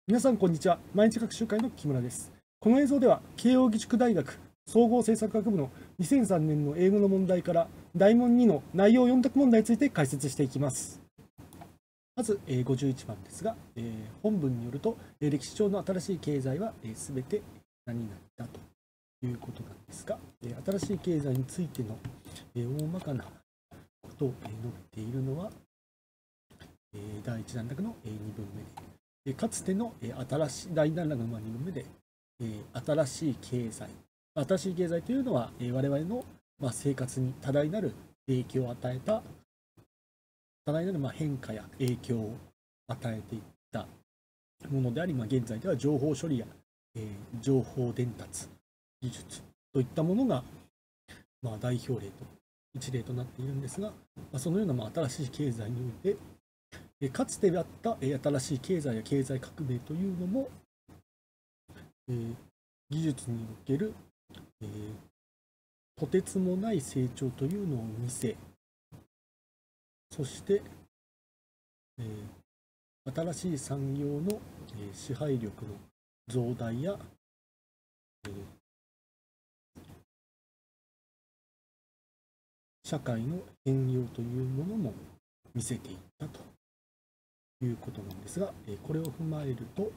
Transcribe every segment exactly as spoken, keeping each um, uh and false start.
皆さん、こんにちは。毎日学習会の木村です。この映像では、慶應義塾大学総合政策学部のにせんさんねんの英語の問題から大問にの内容よん択問題について解説していきます。まず、えー、ごじゅういちばんですが、えー本文によると、えー歴史上の新しい経済はすべ、えー、て何々だということなんですが、えー新しい経済についての、えー大まかなことを、えー述べているのは、えーだいいち段落の、えーにぶんめで、えーかつての、えー新しいだいに段落のまあにぶんめで、えー新しい経済、新しい経済というのは、えー我々の、まあ、生活に多大なる影響を与えた、多大なるまあ変化や影響を与えていったものであり、まあ、現在では情報処理や、えー情報伝達技術といったものが、まあ、代表例と一例となっているんですが、まあ、そのようなまあ新しい経済において、えーかつてあったえー新しい経済や経済革命というのも、えー技術における、えーとてつもない成長というのを見せ、そして、えー新しい産業の、えー支配力の増大や、えー社会の変容というものも見せていったということなんですが、えーこれを踏まえると、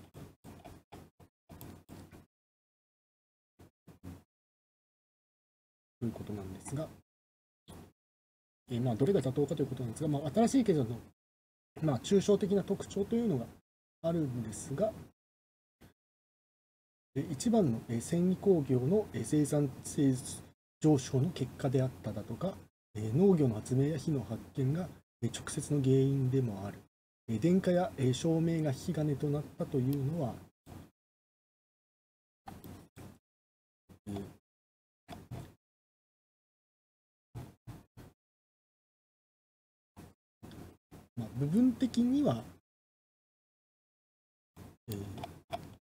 ということなんですが、えーまあ、どれが妥当かということなんですが、まあ、新しい経済の、まあ、抽象的な特徴というのがあるんですが、えー一番の、えー繊維工業の、えー生産性上昇の結果であっただとか、えー農業の発明や火の発見が、えー直接の原因でもある。えー電化や、えー照明が引き金となったというのは、えーまあ、部分的には、えー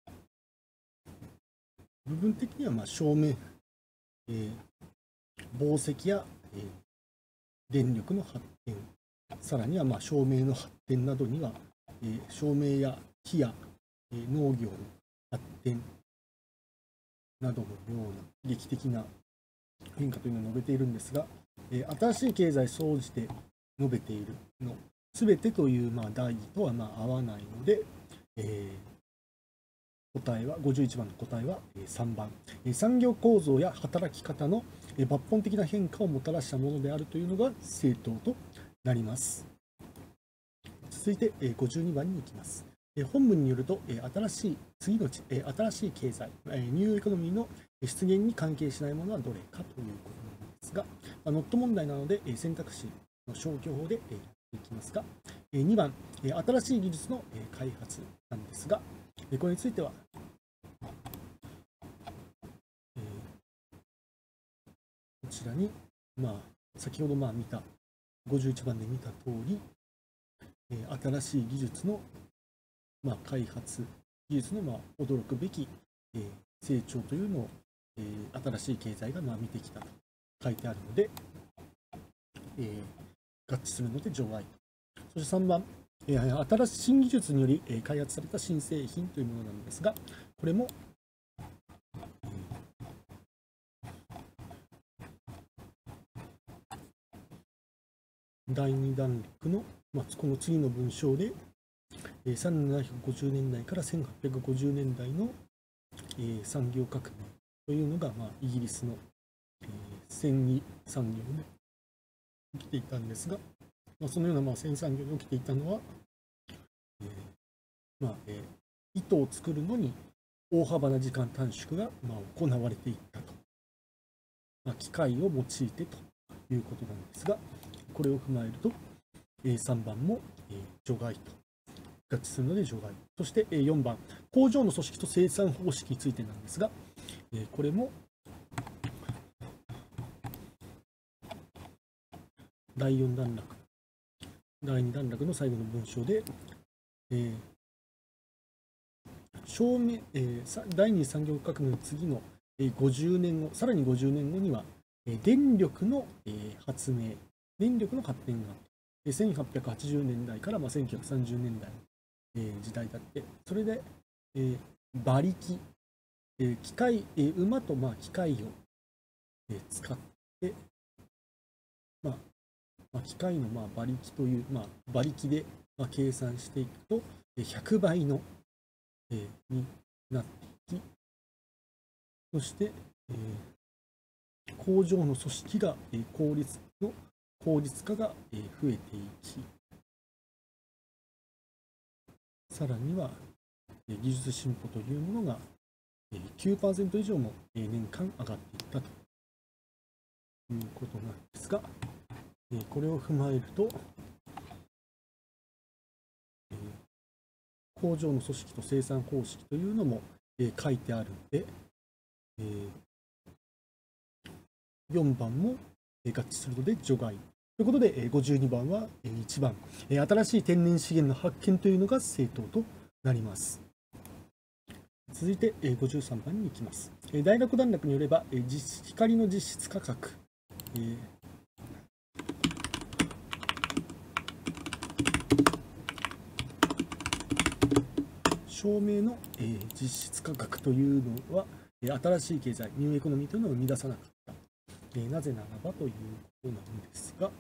部分的にはまあ照明、えー紡績や、えー電力の発展、さらにはまあ照明の発展などには、えー照明や火や、えー農業の発展などのような劇的な変化というのを述べているんですが、えー新しい経済総じて述べているのすべてというまあ題とはまあ合わないので、えー答えはごじゅういちばんの答えはえーさんばん、えー産業構造や働き方のえー抜本的な変化をもたらしたものであるというのが正答となります。続いてえーごじゅうにばんに行きます。えー本文によると、えー新しい次のうち、えー新しい経済、えーニューエコノミーの出現に関係しないものはどれかということなんですが、まあ、ノット問題なので、えー選択肢の消去法で、えーやっていきますが、えーにばん、えー新しい技術の、えー開発なんですが、えーこれについては、えーこちらに、まあ、先ほどまあ見たごじゅういちばんで見た通り、えー新しい技術の、まあ、開発、技術のまあ驚くべき、えー成長というのを、えー新しい経済がまあ見てきたと書いてあるので、えー合致するので除外。そしてさんばん、えー新しい新技術によりえー開発された新製品というものなんですが、これも、だいに段落の、まあ、この次の文章で、えーせんななひゃくごじゅうねんだいからせんはっぴゃくごじゅうねんだいの、えー産業革命というのが、まあ、イギリスの、えー繊維産業で起きていたんですが、まあ、そのような、まあ、繊維産業で起きていたのは、えーまあえー糸を作るのに大幅な時間短縮が、まあ、行われていったと、まあ、機械を用いてということなんですが、これを踏まえると、えーさんばんも、えー除外と合致するので除外。そしてえーよんばん、工場の組織と生産方式についてなんですが、えーこれもだいよん段落、だいに段落の最後の文章で、えー証明えーさ第二次産業革命の次の、えーごじゅうねんご、さらにごじゅうねんごには、えー電力の、えー発明、電力の発展があった。えーせんはっぴゃくはちじゅうねんだいから、まあ、せんきゅうひゃくさんじゅうねんだいの、えー時代だって、それで、 えー、馬力、えー、機械、えー、馬とまあ機械を、えー、使って、まあまあ、機械のまあ馬力という、まあ、馬力でまあ計算していくとひゃくばいの、えー、になっていき、そして、えー、工場の組織が、えー、効率の効率化が、えー、増えていき、さらには、えー、技術進歩というものが、えー、きゅうパーセント 以上も、えー、年間上がっていったということなんですが、えー、これを踏まえると、えー、工場の組織と生産方式というのも、えー、書いてあるので、えー、よんばんも合致するので除外ということで、ごじゅうにばんはいちばん、新しい天然資源の発見というのが正答となります。続いてごじゅうさんばんに行きます。大学段落によれば光の実質価格、照明の実質価格というのは新しい経済ニューエコノミーというのを生み出さなかった。なぜならばということなんですが、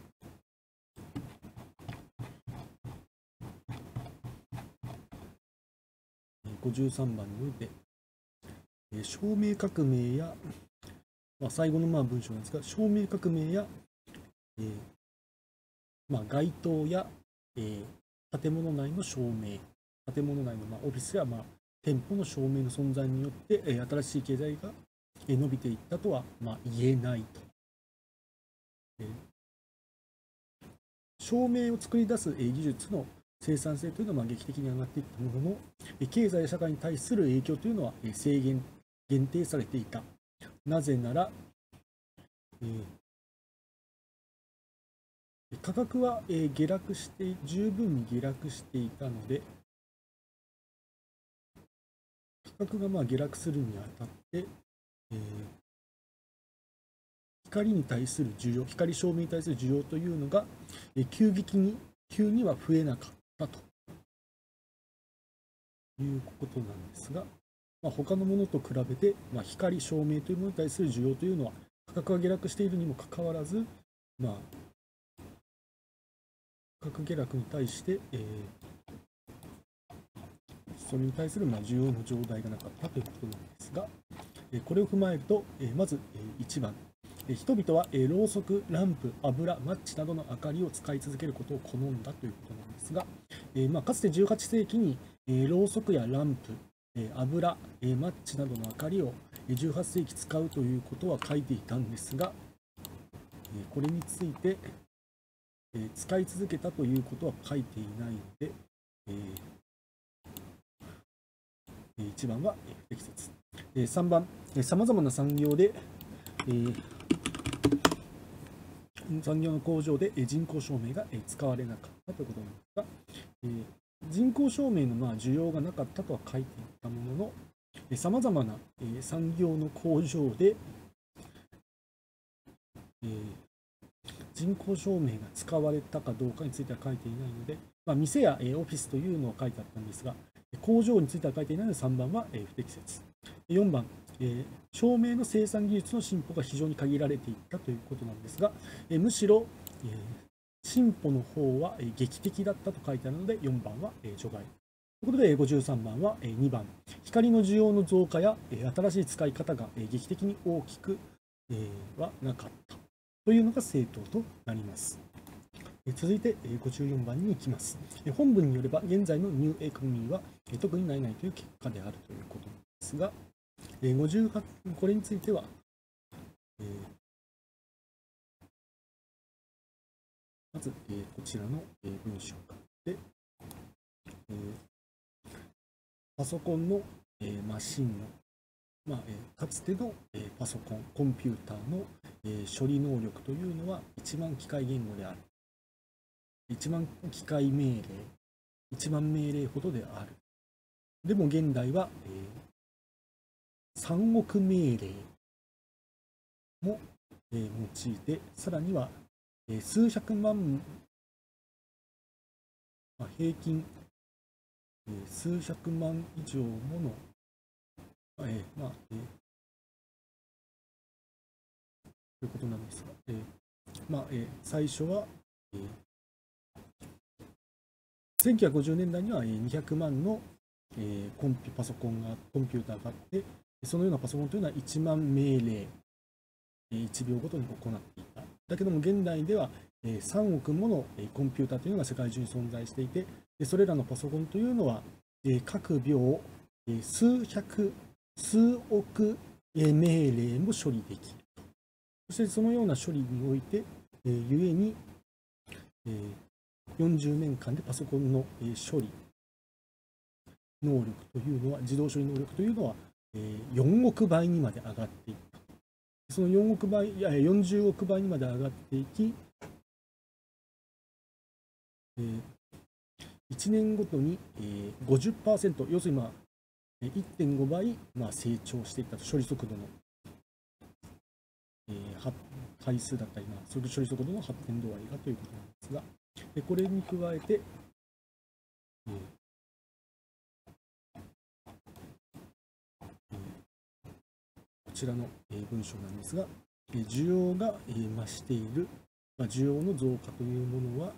ごじゅうさんばんにおいて照明革命や、まあ、最後のまあ文章なんですが、照明革命や、えーまあ、街灯や、えー、建物内の照明、建物内のまあオフィスやまあ店舗の照明の存在によって、えー、新しい経済が伸びていったとはまあ言えないと。えー、照明を作り出す技術の生産性というのはまあ劇的に上がっていったものの、経済や社会に対する影響というのは制限、限定されていた。なぜなら、えー、価格は下落して、十分に下落していたので、価格がまあ下落するにあたって、えー、光に対する需要、光照明に対する需要というのが、急激に、急には増えなかったということなんですが、まあ、他のものと比べて、まあ、光、照明というものに対する需要というのは、価格が下落しているにもかかわらず、まあ、価格下落に対して、えー、それに対するまあ需要の状態がなかったということなんですが、これを踏まえると、まずいちばん、人々はろうそく、ランプ、油、マッチなどの明かりを使い続けることを好んだということなんですが、まあ、かつてじゅうはっせいきにろうそくやランプ、油、マッチなどの明かりをじゅうはっせいき使うということは書いていたんですが、これについて使い続けたということは書いていないので、いちばんは不適切。さんばん、さまざまな産業で、えー、産業の工場で人工照明が使われなかったということなんですが、えー、人工照明のまあ需要がなかったとは書いていたものの、さまざまな産業の工場で、えー、人工照明が使われたかどうかについては書いていないので、まあ、店やオフィスというのは書いてあったんですが、工場については書いていないのでさんばんは不適切。よんばん、えー、照明の生産技術の進歩が非常に限られていったということなんですが、えー、むしろ、えー、進歩の方は劇的だったと書いてあるのでよんばんは除外。ということでごじゅうさんばんはにばん、光の需要の増加や新しい使い方が劇的に大きくはなかったというのが正答となります。続いてごじゅうよんばんに行きます。本文によれば現在のニューエコノミーは特にないないという結果であるということですが、ごじゅうはちこれについては、えー、まず、えー、こちらの、えー、文章で、えー、パソコンの、えー、マシンの、まあえー、かつての、えー、パソコン、コンピューターの、えー、処理能力というのは一万機械言語である。一万機械命令、一万命令ほどである。でも現代は、えー、さんおく命令も、えー、用いて、さらには、えー、数百万、まあ、平均えー、数百万以上もの、えー、まあ、えー、ということなんですが、えー、まあ、えー、最初は、えー、せんきゅうひゃくごじゅうねんだいにはにひゃくまんの、えー、コンピパソコンが、コンピューターがあって、そのようなパソコンというのはいちまん命令、いちびょうごとに行っていた。だけども現代ではさんおくものコンピューターというのが世界中に存在していて、それらのパソコンというのは各秒数百、数億命令も処理できる。そしてそのような処理において、ゆえによんじゅうねんかんでパソコンの処理能力というのは、自動処理能力というのはよんおくばいにまで上がっていった。そのよんおくばい、いやよんじゅうおくばいにまで上がっていき、いちねんごとに ごじゅっパーセント、要するにまあ いってんごばいまあ成長していったと、処理速度の回数だったり、それ処理速度の発展度合いがということなんですが、これに加えて、こちらの文章なんですが、需要が増している、需要の増加というものは、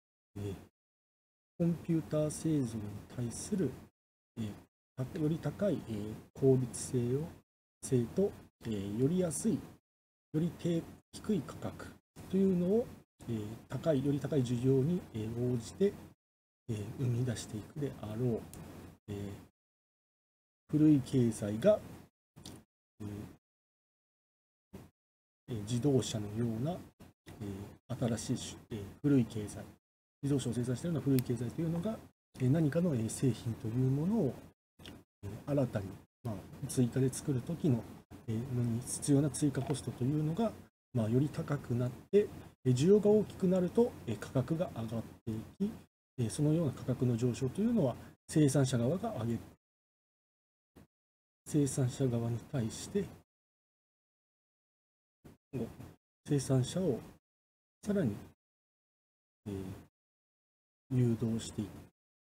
コンピューター製造に対するより高い効率性を性とより安い、より低低い価格というのを高い、より高い需要に応じて生み出していくであろう。古い経済が自動車のような新しい古い経済、自動車を生産しているような古い経済というのが何かの製品というものを新たに追加で作るときのに必要な追加コストというのがより高くなって、需要が大きくなると価格が上がっていき、そのような価格の上昇というのは生産者側が上げる。生産者側に対して生産者をさらに、えー、誘導していって、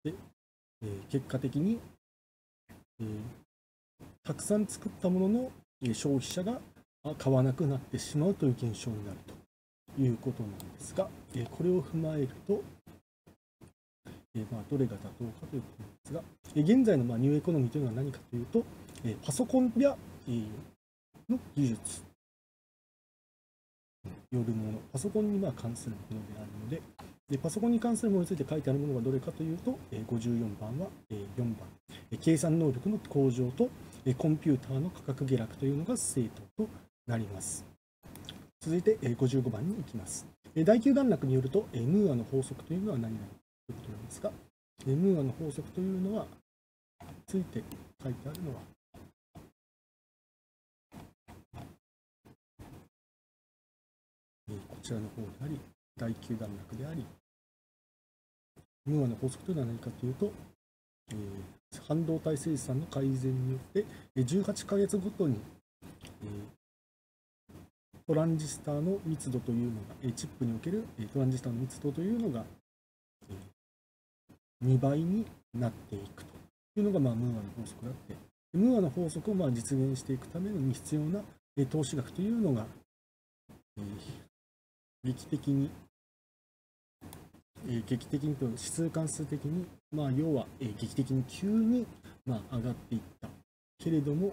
えー、結果的に、えー、たくさん作ったものの、えー、消費者が買わなくなってしまうという現象になるということなんですが、えー、これを踏まえると、えーまあ、どれが妥当かということなんですが、えー、現在のまあニューエコノミーというのは何かというと、えー、パソコンや、えー、の技術よるもの、パソコンにまあ関するものであるので、でパソコンに関するものについて書いてあるものがどれかというと、ごじゅうよんばんはよんばん、計算能力の向上とコンピューターの価格下落というのが正当となります。続いてごじゅうごばんに行きます。第きゅう段落によると、ムーアの法則というのは何々ということなんですが、ムーアの法則というのは、ついて書いてあるのは、こちらの方であり、だいきゅう段落であり、ムーアの法則というのは何かというと、えー、半導体生産の改善によって、じゅうはちかげつごとに、えー、トランジスタの密度というのが、チップにおけるトランジスタの密度というのが、えー、にばいになっていくというのが、まあ、ムーアの法則であって、ムーアの法則をまあ実現していくために必要な投資額というのが、えー劇的に、えー、劇的にと指数関数的に、まあ、要は、えー、劇的に急に、まあ、上がっていったけれども、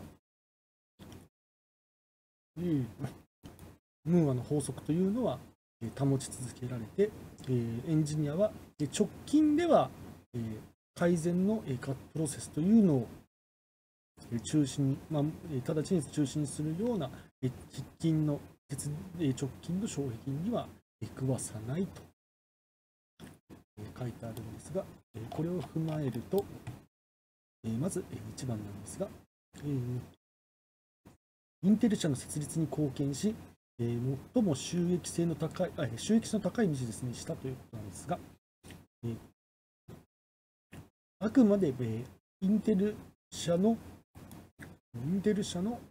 えー、ムーアの法則というのは、えー、保ち続けられて、えー、エンジニアは、えー、直近では、えー、改善の、えー、プロセスというのを、えー、中心に、まあ、直ちに中心にするような、えー、喫緊の直近の障壁には食わさないと書いてあるんですが、これを踏まえると、まずいちばんなんですが、インテル社の設立に貢献し、最も収益性の高い、収益性の高いビジネスにしたということなんですが、あくまでインテル社の、インテル社の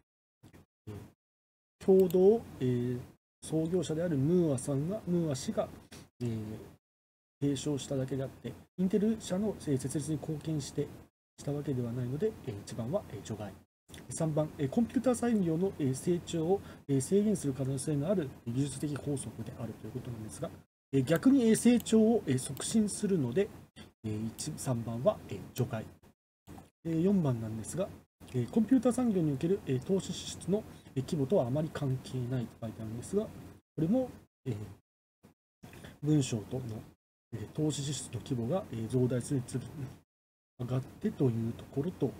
共同、えー、創業者であるムーアさんが、ムーア氏が、えー、 提唱しただけであって、インテル社の設立に貢献してしたわけではないので、いちばんは除外。さんばん、コンピューター産業の成長を制限する可能性のある技術的法則であるということなんですが、逆に成長を促進するので、さんばんは除外。よんばんなんですが、コンピューター産業における投資支出の規模とはあまり関係ないと書いてあるんですが、これも文章との投資支出の規模が増大するにつれ上がってというところと、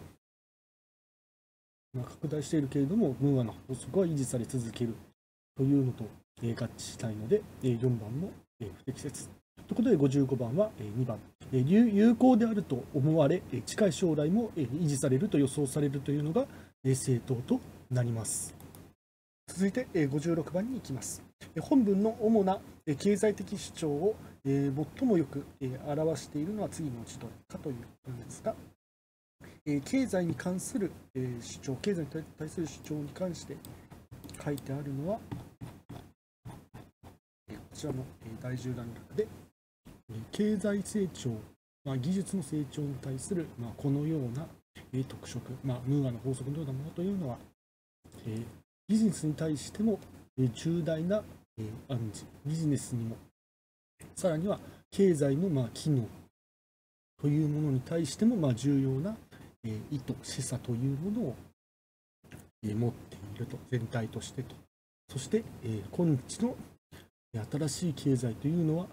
まあ、拡大しているけれども、ムーアの法則は維持され続けるというのと合致したいので、よんばんも不適切。ということで、ごじゅうごばんはにばん、有効であると思われ、近い将来も維持されると予想されるというのが正当となります。続いてごじゅうろくばんに行きます。本文の主な経済的主張を最もよく表しているのは次のうちどれかということなんですが、経済に関する主張、経済に対する主張に関して書いてあるのは、こちらのだいじゅうだんの中で、経済成長、まあ、技術の成長に対する、まあ、このような特色、まあ、ムーアの法則のようなものというのは、ビジネスに対しても重大な暗示、ビジネスにも、さらには経済のまあ機能というものに対してもまあ重要な意図、示唆というものを持っていると、全体としてと。そして今日の新しい経済というのは、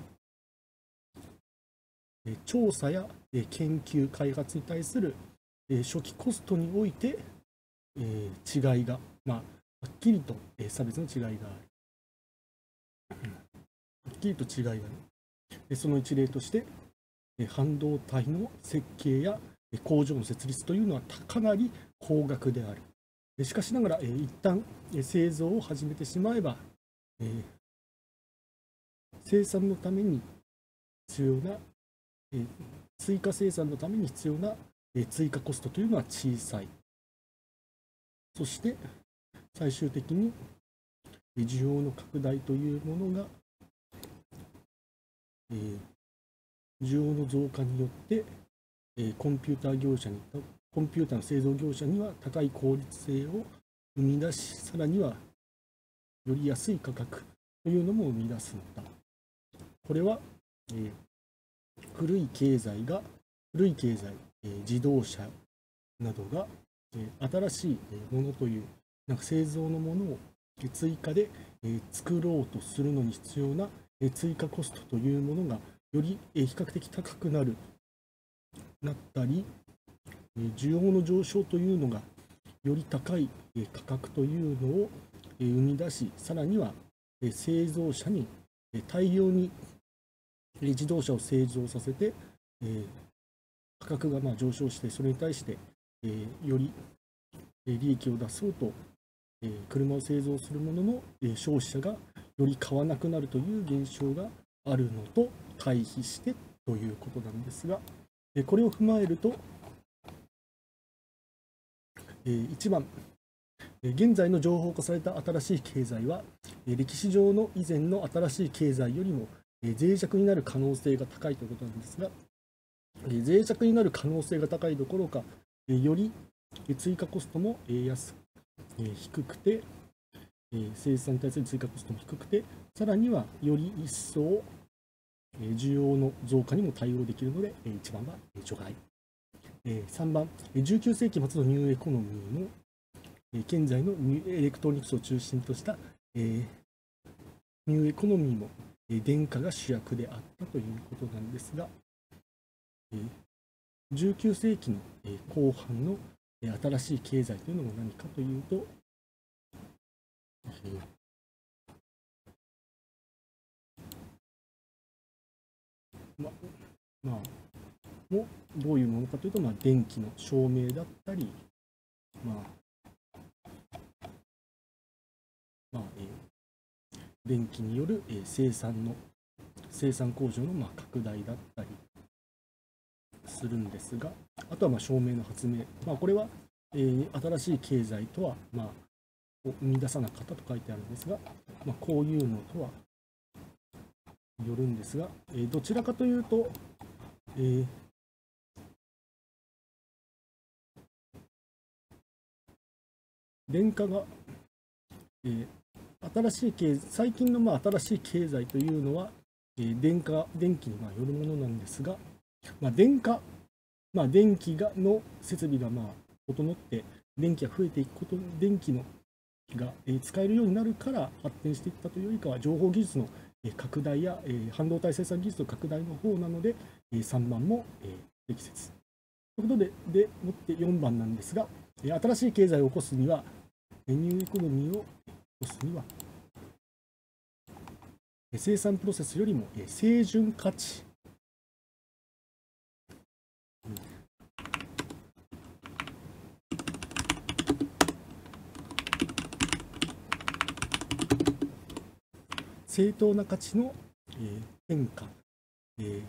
調査や研究、開発に対する初期コストにおいて違いが、まあ、はっきりと差別の違いがある。はっきりと違いがある。その一例として、半導体の設計や工場の設立というのはかなり高額である。しかしながら、一旦製造を始めてしまえば、生産のために必要な、追加生産のために必要な追加コストというのは小さい。そして最終的に需要の拡大というものが、需要の増加によってコンピューター業者に、コンピューターの製造業者には高い効率性を生み出し、さらにはより安い価格というのも生み出すのだ。これは、えー、古い経済が、古い経済、えー、自動車などが、えー、新しいものという、なんか製造のものを追加で、えー、作ろうとするのに必要な、えー、追加コストというものがより、えー、比較的高くなる、なったり、えー、需要の上昇というのがより高い、えー、価格というのを、えー、生み出し、さらには、えー、製造者に、えー、大量に自動車を製造させて、えー、価格がまあ上昇して、それに対して、えー、より利益を出そうと、えー、車を製造するものの、えー、消費者がより買わなくなるという現象があるのと対比してということなんですが、えー、これを踏まえると、えー、いちばん、現在の情報化された新しい経済は、歴史上の以前の新しい経済よりも脆弱になる可能性が高いということなんですが、脆弱になる可能性が高いどころか、より追加コストも安低くて、生産に対する追加コストも低くて、さらにはより一層需要の増加にも対応できるので、いちばんは除外。さんばん、じゅうきゅうせいき末のニューエコノミーの現在のエレクトロニクスを中心としたニューエコノミーも電化が主役であったということなんですが、じゅうきゅうせいきの後半の新しい経済というのも何かというと、ままあ、もどういうものかというと、まあ、電気の照明だったり、まあまあえー、電気による、えー、生産の生産工場の、まあ、拡大だったりするんですが、あとは、まあ、照明の発明、まあ、これは、えー、新しい経済とは、まあ、を生み出さなかったと書いてあるんですが、まあ、こういうのとはよるんですが、えー、どちらかというと、えー、電化が、えー、新しい経最近のまあ新しい経済というのは、えー、電化電気にまあよるものなんですが、まあ、電化、まあ、電気がの設備がまあ整って電気が増えていくこと、電気のが使えるようになるから発展していったというよりかは、情報技術の拡大や半導体生産技術の拡大の方なので、さんばんも適切ということで、でもってよんばんなんですが、新しい経済を起こすには、ニューエコノミーを起こすには、生産プロセスよりも清純価値、正当な価値の変化、えー、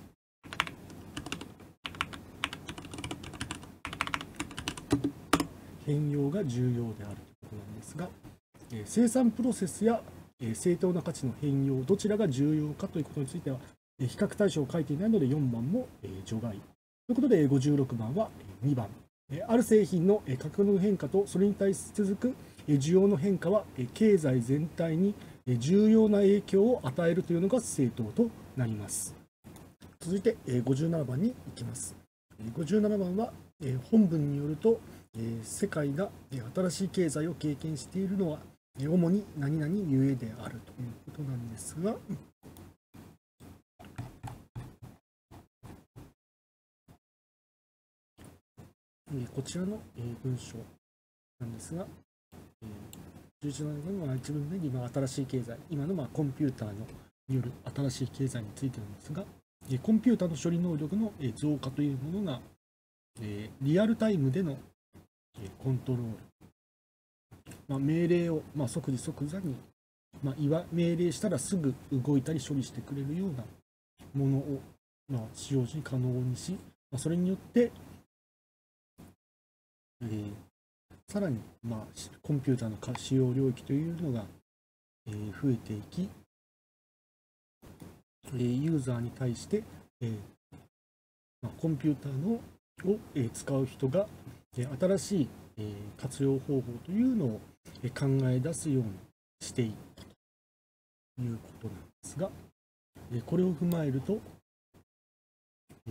変容が重要であるということなんですが、生産プロセスや正当な価値の変容、どちらが重要かということについては、比較対象を書いていないのでよんばんも除外。ということで、ごじゅうろくばんはにばん。ある製品の価格の変化とそれに対し続く需要の変化は、経済全体に重要な影響を与えるというのが正当となります。続いてごじゅうななばんに行きます。ごじゅうななばんは本文によると、世界が新しい経済を経験しているのは主に何々ゆえであるということなんですが、こちらの文章なんですが、じゅういちばんの一文目に今新しい経済、今のまあコンピューターによる新しい経済についてなんですが、コンピューターの処理能力の増加というものがリアルタイムでのコントロール、まあ、命令をまあ即時即座に、まあ、いわ命令したらすぐ動いたり処理してくれるようなものをまあ使用時に可能にし、まあ、それによって、えー、さらにまあコンピューターの使用領域というのが、えー、増えていき、えー、ユーザーに対して、えーまあ、コンピューターのを、えー、使う人が、えー、新しい、えー、活用方法というのを、えー、考え出すようにしていったということなんですが、えー、これを踏まえると、え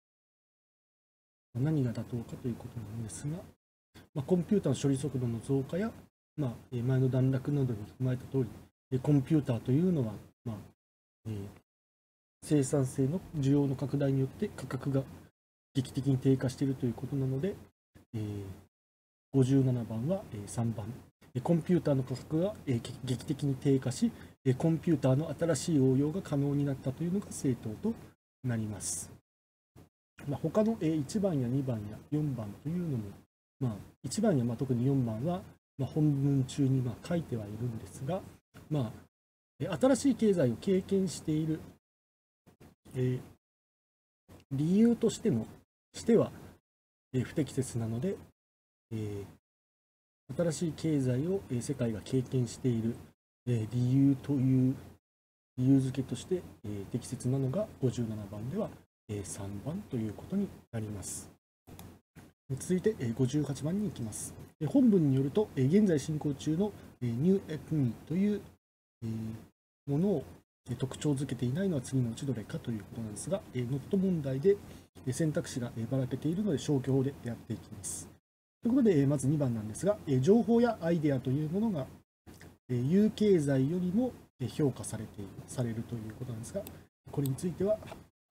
ー、何が妥当かということなんですが、まあ、コンピューターの処理速度の増加や、まあ、前の段落などに踏まえた通り、コンピューターというのは、まあえー、生産性の需要の拡大によって価格が劇的に低下しているということなので、えー、ごじゅうななばんはさんばん、コンピューターの価格が劇的に低下し、コンピューターの新しい応用が可能になったというのが正当となります。まあ、他のいちばんやにばんやよんばんというのも、まあ、いちばんやまあ特によんばんはまあ本文中にまあ書いてはいるんですが、まあ、新しい経済を経験している、えー、理由としてのしては、えー、不適切なので、えー、新しい経済を、えー、世界が経験している、えー、理由という理由付けとして、えー、適切なのがごじゅうななばんでは、えー、さんばんということになります。続いてごじゅうはちばんに行きます。本文によると、現在進行中のニューエクニというものを特徴づけていないのは次のうちどれかということなんですが、ノット問題で選択肢がばらけているので消去法でやっていきます。ということで、まずにばんなんですが、情報やアイデアというものが有経済よりも評価されている、されるということなんですが、これについては、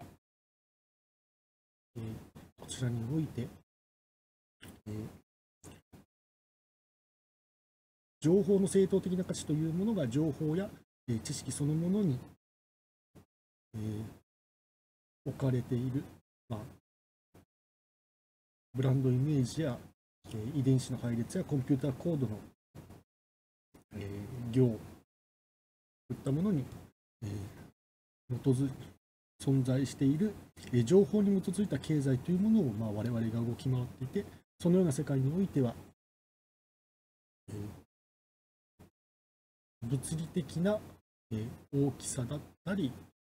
こちらにおいて、えー、情報の正当的な価値というものが情報や、えー、知識そのものに、えー、置かれている、まあ、ブランドイメージや、えー、遺伝子の配列やコンピューターコードの、えー、行といったものに、えー、基づ存在している、えー、情報に基づいた経済というものを、まあ、我々が動き回っていて、そのような世界においては、えー、物理的な大きさだったり、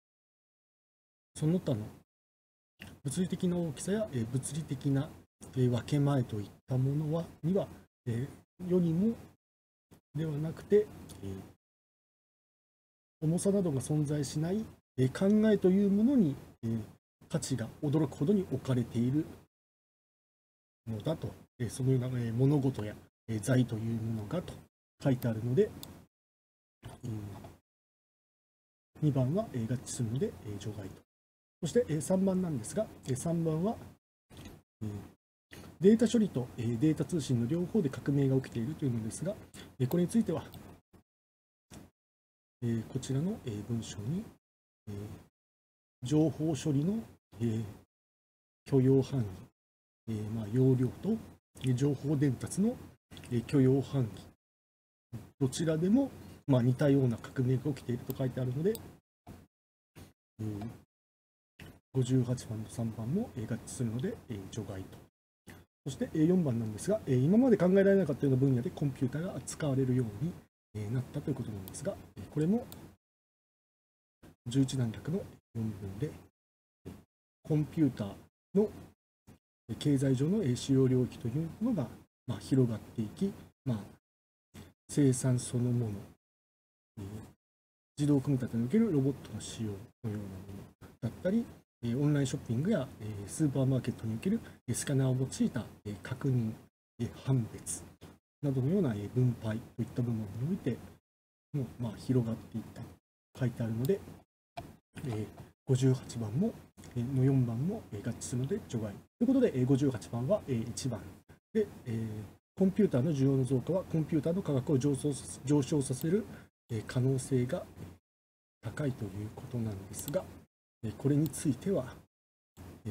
その他の物理的な大きさや、えー物理的な、えー分け前といったものはには、えーよりもではなくて、えー重さなどが存在しない、えー考えというものに、えー価値が驚くほどに置かれているのだと、えーそのような、えー物事や、えー財というものがと書いてあるので、うん、にばんは、えー合致するので、えー除外と。そして、えーさんばんなんですが、えーさんばんは、えーデータ処理と、えーデータ通信の両方で革命が起きているというのですが、えーこれについては、えーこちらの、えー文章に、えー情報処理の、えー許容範囲、えーまあ、容量と、えー情報伝達の、えー許容範囲、どちらでも、まあ、似たような革命が起きていると書いてあるので、えーごじゅうはちばんとさんばんも、えー合致するので、えー除外と。そして、えーよんばんなんですが、えー今まで考えられなかったような分野でコンピューターが扱われるように、えーなったということなんですが、えーこれもじゅういち段落のよんぶんで、コンピューターの経済上の使用領域というのが、まあ、広がっていき、まあ、生産そのもの、えー自動組み立てにおけるロボットの使用のようなものだったり、えーオンラインショッピングや、えースーパーマーケットにおけるえースキャナーを用いた、えー確認、えー判別などのような、えー分配といった部門においても、まあ、広がっていったと書いてあるので、えーごじゅうはちばんも、えーのよんばんも、えー合致するので除外。ということで、えーごじゅうはちばんは、えーいちばんで、えーコンピューターの需要の増加はコンピューターの価格を上昇させ上昇させるえー可能性が高いということなんですが、えーこれについては、えー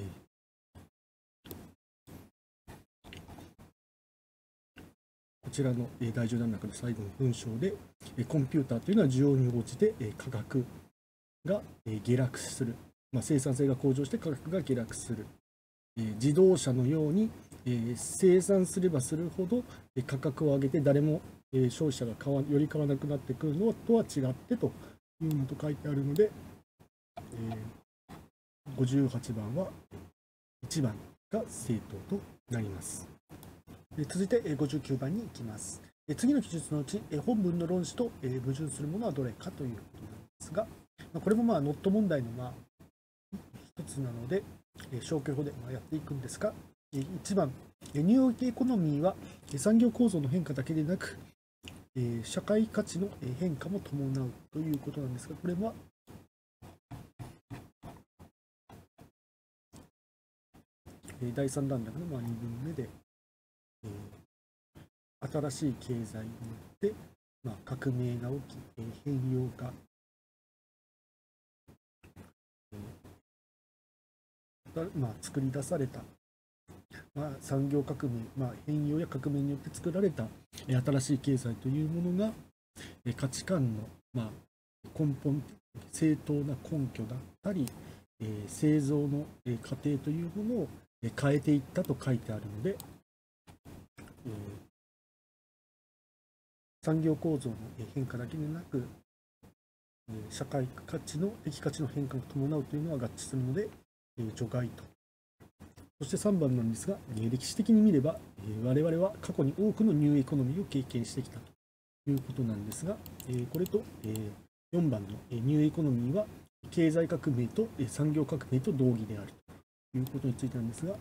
こちらのえーだいじゅう段落の最後の文章で、えーコンピューターというのは需要に応じてえー価格がえー下落する、まあ、生産性が向上して価格が下落する、えー自動車のようにえー生産すればするほどえー価格を上げて誰もえー消費者が買わより買わなくなってくるのとは違ってというのと書いてあるので、えーごじゅうはちばんはいちばんが正当となります。えー続いてえーごじゅうきゅうばんに行きます。えー次の記述のうちえー本文の論旨とえー矛盾するものはどれかということなんですが、まあこれもまあノット問題のまあ一つなので、えー消去法でまあやっていくんですが、えーいちばん、えーニューヨークエコノミーはえー産業構造の変化だけでなく、えー社会価値のえー変化も伴うということなんですが、これはえーだいさん段落のまあにぶんめで、えー新しい経済によって、まあ、革命が起き、えー変容が、えーだまあ、作り出された、まあ、産業革命、まあ、変容や革命によって作られた、えー新しい経済というものが、えー価値観の、まあ、根本正当な根拠だったり、えー製造の、えー過程というものを、えー変えていったと書いてあるので、えー産業構造の変化だけでなく、社会価値の適価値の変化が伴うというのは合致するので、除外と。そしてさんばんなんですが、歴史的に見れば、我々は過去に多くのニューエコノミーを経験してきたということなんですが、これとよんばんのニューエコノミーは経済革命と産業革命と同義であるということについてなんですが、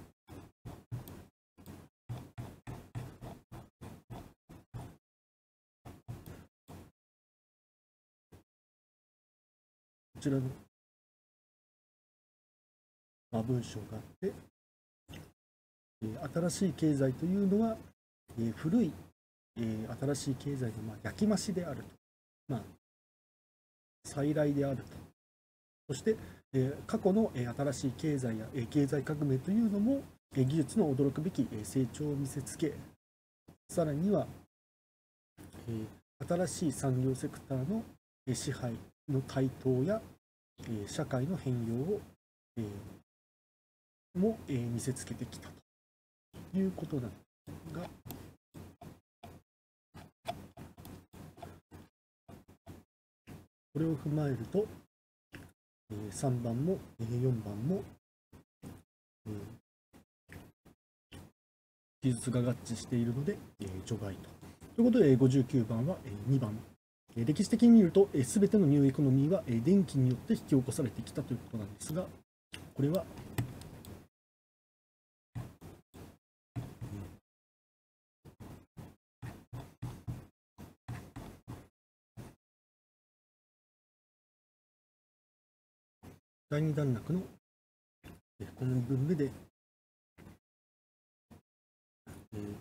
こちらの、まあ、文章があって、新しい経済というのは、古い新しい経済のまあ焼き増しであると、まあ、再来であると。そして、過去の新しい経済や経済革命というのも技術の驚くべき成長を見せつけ、さらには新しい産業セクターの支配の台頭や社会の変容をも見せつけてきたということなんですが、これを踏まえると、 さんばんもよんばんも記述が合致しているので除外と。ということでごじゅうきゅうばんはにばん。歴史的に見るとすべてのニューエコノミーは電気によって引き起こされてきたということなんですが、これはだいに段落のこの部分目で、えー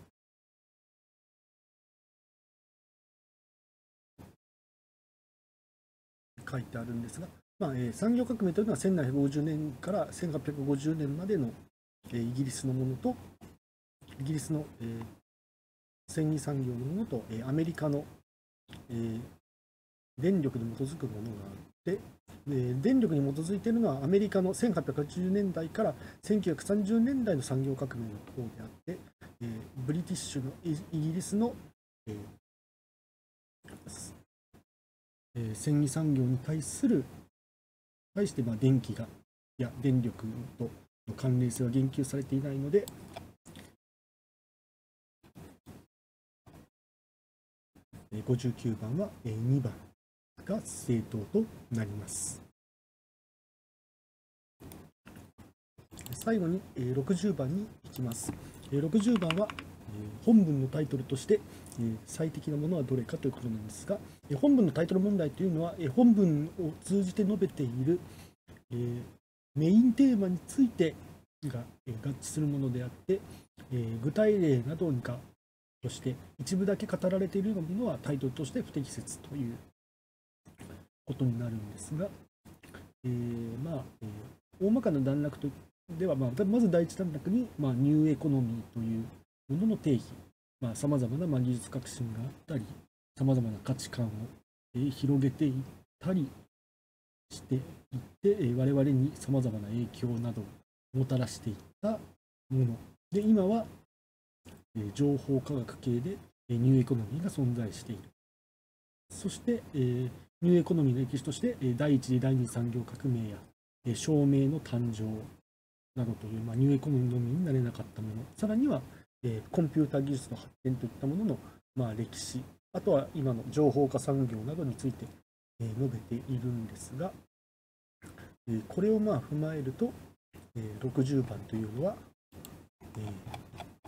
書いてあるんですが、まあえー、産業革命というのはせんななひゃくごじゅうねんからせんはっぴゃくごじゅうねんまでの、えー、イギリスのものと、イギリスの、えー、繊維産業のものと、えー、アメリカの、えー、電力に基づくものがあって、で電力に基づいているのはアメリカのせんはっぴゃくはちじゅうねんだいからせんきゅうひゃくさんじゅうねんだいの産業革命の方であって、えー、ブリティッシュのイギリスの、えーえー、繊維産業に対する対してまあ電気がや電力との関連性は言及されていないので、ごじゅうきゅうばんはにばんが正答となります。最後にろくじゅうばんに行きます。ろくじゅうばんは本文のタイトルとして最適なものはどれかということなんですが、本文のタイトル問題というのは本文を通じて述べているメインテーマについてが合致するものであって、具体例などにかとして一部だけ語られているようなものはタイトルとして不適切ということになるんですが、えー、まあ、えー、大まかな段落とでは、まあ、まず第一段落に、まあ、ニューエコノミーというものの定義、さまざ、まなまあ技術革新があったり、さまざまな価値観を、えー、広げていったりしていって、えー、我々にさまざまな影響などをもたらしていったもので、今は、えー、情報科学系で、えー、ニューエコノミーが存在している。そして、えー、ニューエコノミーの歴史として、えー、第一次第二次産業革命や、えー、照明の誕生などという、まあ、ニューエコノミーになれなかったもの、さらには、えー、コンピュータ技術の発展といったものの、まあ、歴史、あとは今の情報化産業などについて、えー、述べているんですが、えー、これをまあ踏まえると、えー、ろくじゅうばんというのは、えー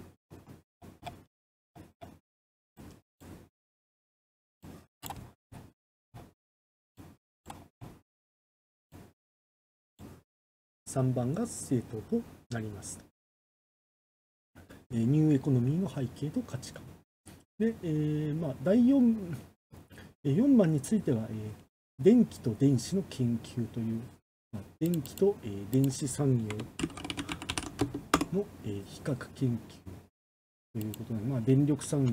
さんばんが正答となります。ニューエコノミーの背景と価値観。で、えーまあ、だいよん、よんばんについては、えー、電気と電子の研究という、まあ、電気と、えー、電子産業の、えー、比較研究ということで、まあ、電力産業、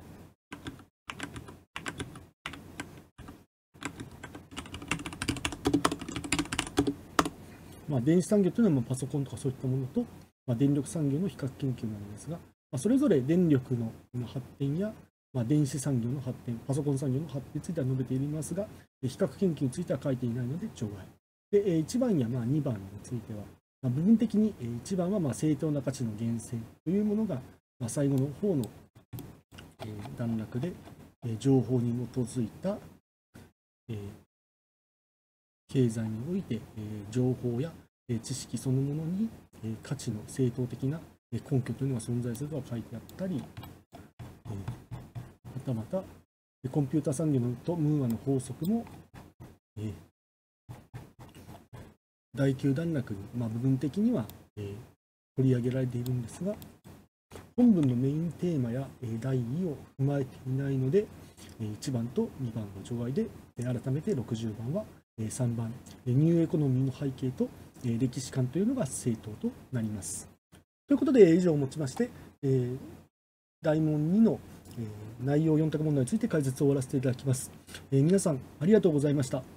まあ、電子産業というのはまあパソコンとかそういったものと、まあ、電力産業の比較研究なんですが、まあ、それぞれ電力の発展や、まあ、電子産業の発展、パソコン産業の発展については述べていますが、比較研究については書いていないので除外。で、いちばんやまあにばんについては、まあ、部分的にいちばんはまあ正当な価値の源泉というものが、まあ、最後の方の段落で情報に基づいた、えー経済において、えー、情報や、えー、知識そのものに、えー、価値の正当的な、えー、根拠というのが存在するとは書いてあったり、えー、またまたコンピュータ産業とムーアの法則も、えー、だいきゅう段落に、まあ、部分的には、えー、取り上げられているんですが、本文のメインテーマや、えー、題意を踏まえていないので、えー、いちばんとにばんの除外で、えー、改めてろくじゅうばんはさんばん、ニューエコノミーの背景と歴史観というのが正答となります。ということで、以上をもちまして、大問にの内容よん択問題について解説を終わらせていただきます。皆さん、ありがとうございました。